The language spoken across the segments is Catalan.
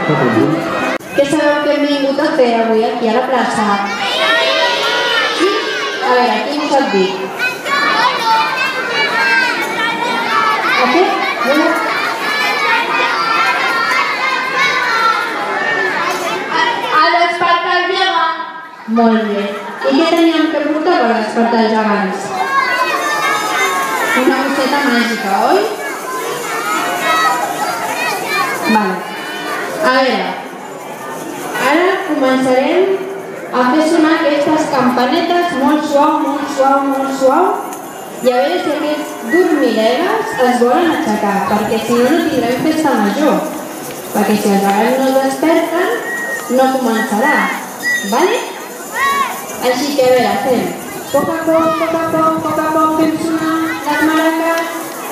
Què sabeu que hem vingut a fer avui aquí a la plaça? Sí? A veure, qui m'ho sap dir? A què? A despertar el gegant. Molt bé. I què teníem que portar per despertar els gegants? Una coseta màgica, oi? Vale. A veure, ara començarem a fer sonar aquestes campanetes molt suau, molt suau, molt suau, i a veure si aquests dormilegues es volen aixecar, perquè si no, no tindrem festa major, perquè si els gegants no es desperten, no començarà, vale? Així que a veure, fem poc a poc, fem sonar les maracas.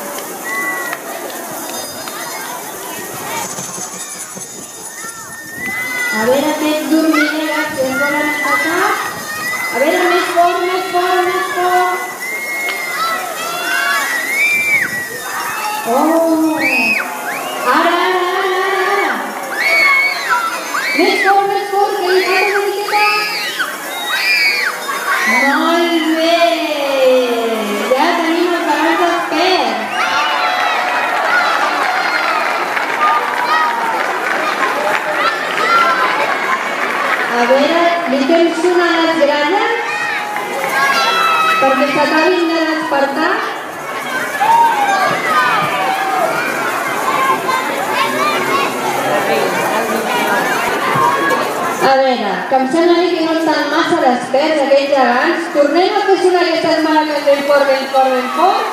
A veure aquests dormilegues que es volen aixecar. A veure, més fort, més fort, més fort. Oh! Ara! Més fort, que li falta una miqueta. Molt bé! Ja tenim els gegants desperts. A veure, li fem sonar les gralles perquè s'acabin de despertar. A veure, que em sembla que no estan massa desperts aquells gegants. Tornem a fer sonar aquestes maracas ben fort, ben fort, ben fort.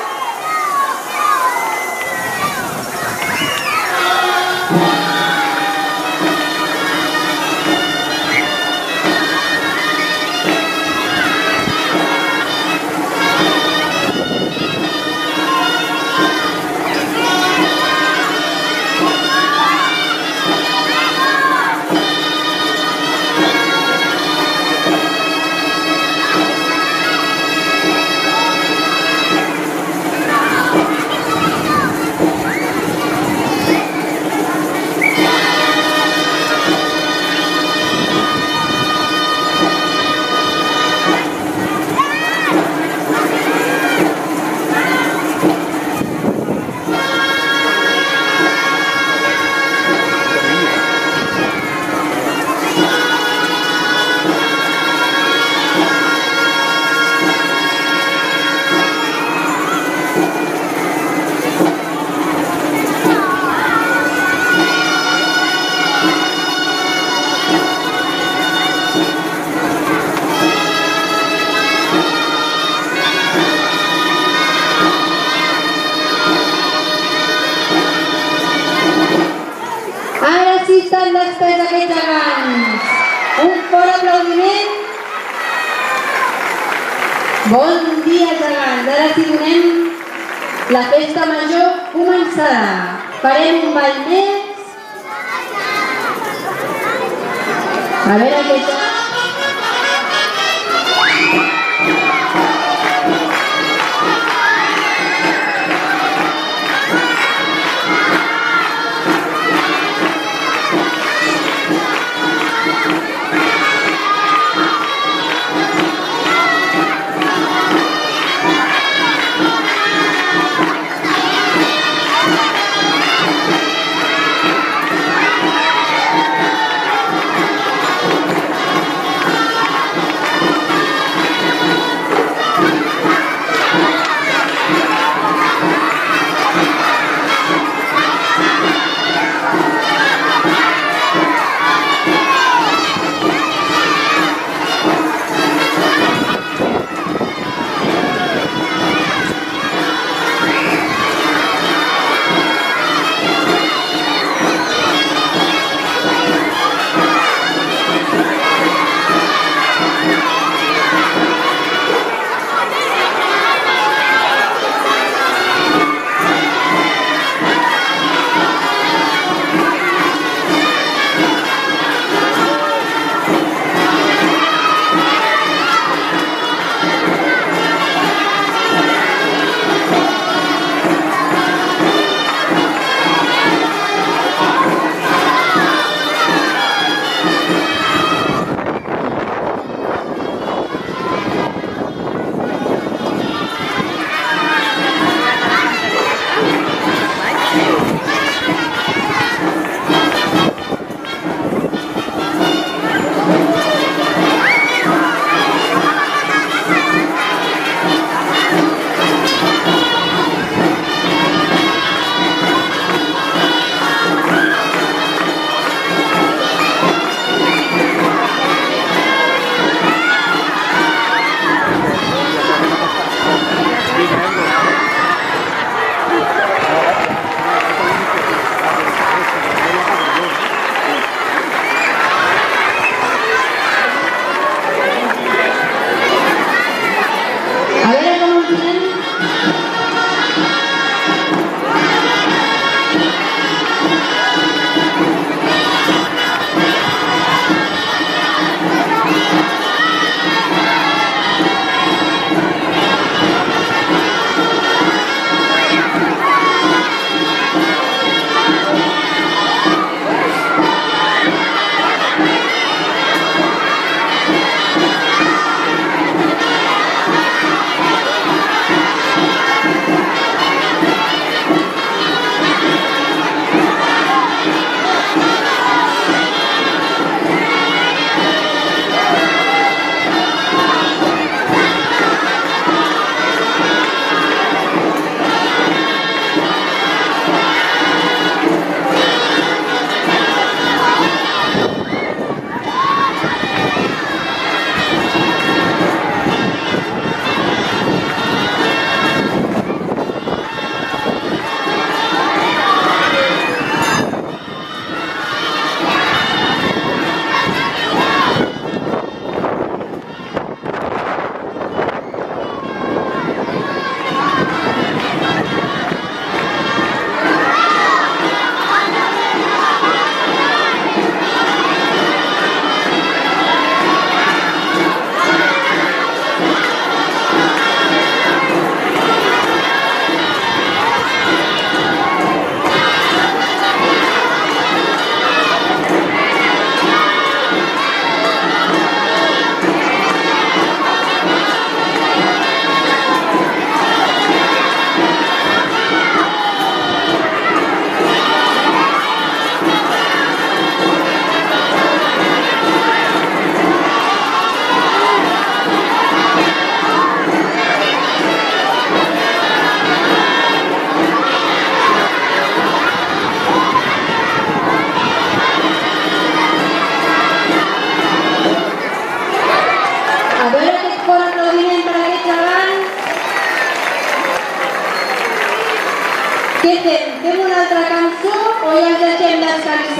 Estan després d'aquests gegants. Un fort aplaudiment. Bon dia, gegants. Ara si donem la festa major començarà. Farem un ball més. A veure aquests...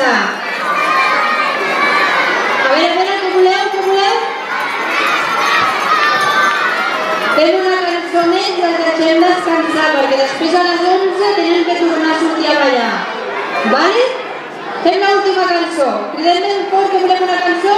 començar. A veure, què voleu? Què voleu? Fem una cançó més i els deixem descansar, perquè després a les 11 tenen que tornar a sortir a ballar. Vale? Fem l'última cançó. Cridem ben fort que volem una cançó?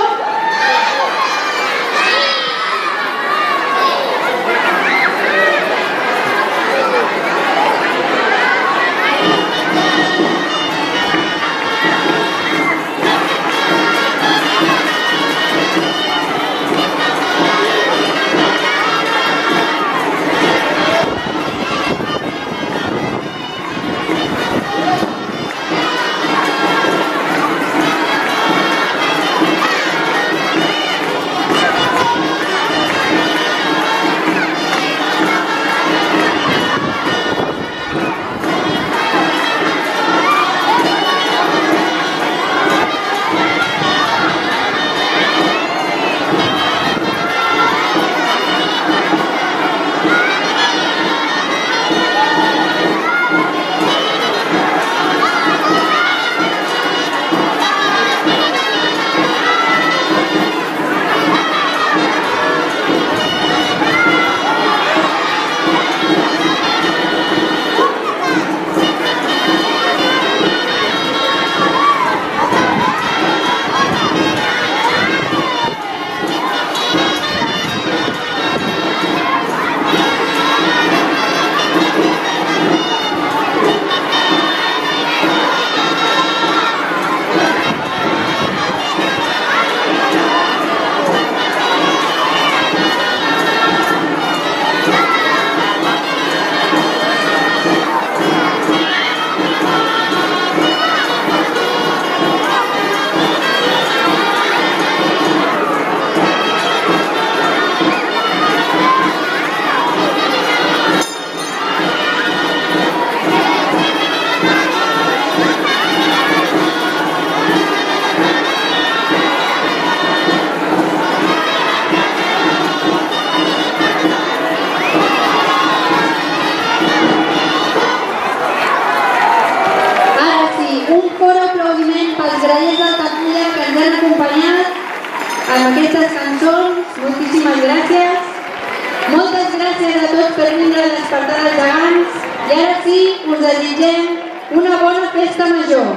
Amb aquestes cançons, moltíssimes gràcies. Moltes gràcies a tots per vindre a Despertar dels Gegants. I ara sí, us desitgem una bona festa major.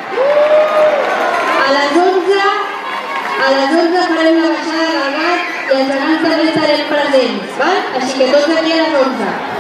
A les 11 farem la baixada del gat i els gegants també estarem presents, val? Així que tots aquí a les 11.